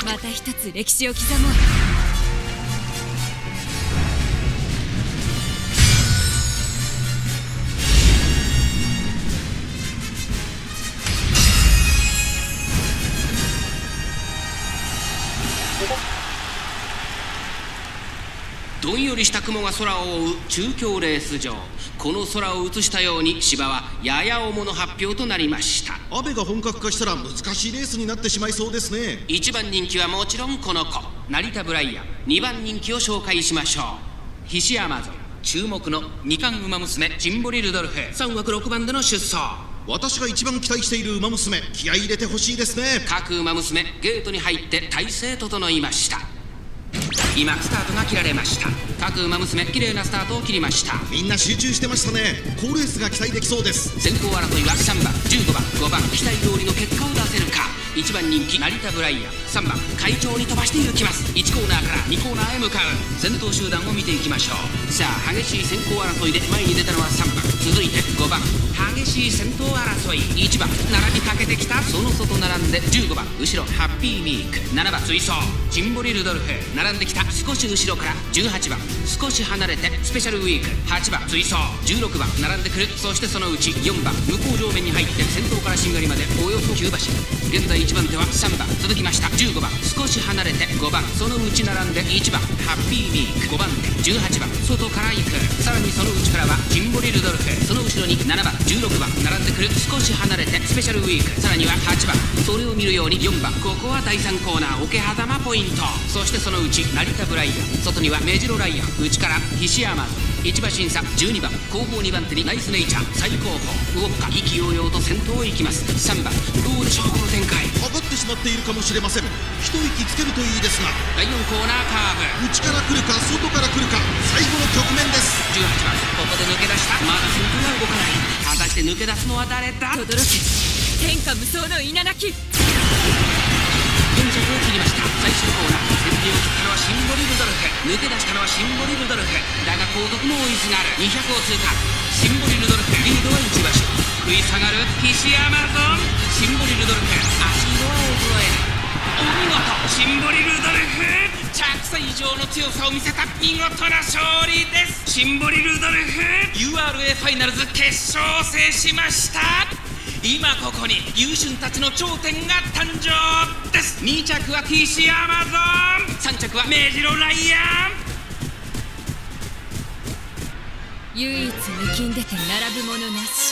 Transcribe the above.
また一つ歴史を刻もう。 どんよりした雲が空を覆う中京レース場。この空を映したように芝はやや重の発表となりました。 雨が本格化したら難しいレースになってしまいそうですね。 1番人気はもちろんこの子成田ブライアン。2番人気を紹介しましょう。菱山ぞ注目の2冠馬娘ジンボリルドルフ。3枠6番での出走。 私が一番期待している馬娘、気合い入れてほしいですね。 各馬娘ゲートに入って体勢整いました。今スタートが切られました。各馬娘綺麗なスタートを切りました。 みんな集中してましたね。好レースが期待できそうです。 先行争いは3番15番5番期待通りの結果を出せるか。1番人気成田ブライアン。3番会長に飛ばしていきます。1コーナーから2コーナーへ向かう。先頭集団を見ていきましょう。さあ激しい先行争いで前に出たのは3番、続いて5番。激しい先頭争い。1番並びかけてきた。その外並んで15番後ろハッピーミーク。7番追走ジンボリルドルフ。並んできた。少し後ろから18番少し離れてスペシャルウィーク。8番追走16番並んでくる。そしてそのうち4番向こう上面に入って先頭からしんがりまでおよそ9馬身。現在1番手は3番、続きました15番少し離れて5番そのうち並んで1番ハッピーミーク。5番手18番外から行く。さらにそのうちからはジンボリルドルフ。その後ろに7番16番並んでくる。少し離れてスペシャルウィーク。さらには8番それを見るように4番。ここは第3コーナー桶狭間ポイント。そしてそのうち成田ブライアン。外にはメジロライアン。内から菱山ぞ。1馬審査12番後方2番手にナイスネイチャー。最後方ウォッカ意気揚々と先頭へ行きます。3番どうでしょうこの展開。 かかってしまっているかもしれません。一息つけるといいですが。 第4コーナーカーブ。 内から来るか外から来るか、最後の局面です。 18番ここで抜け出した。まだ先頭は動かない。果たして抜け出すのは誰だ。 轟け天下無双の稲垣。 4着を切りました。最終コーナー先手を切ったのはシンボリルドルフ。抜け出したのはシンボリルドルフだが後続も追いすがる。200を通過。シンボリルドルフリードは1馬身。食い下がる菱山ぞ。シンボリルドルフ足色は衰えない。お見事シンボリルドルフ着差以上の強さを見せた見事な勝利です。シンボリルドルフ URA ファイナルズ決勝を制しました。今ここに優俊たちの頂点が誕生です。2着は菱山ぞ。3着はメジロライアン。 唯一抜きんでて並ぶものなし。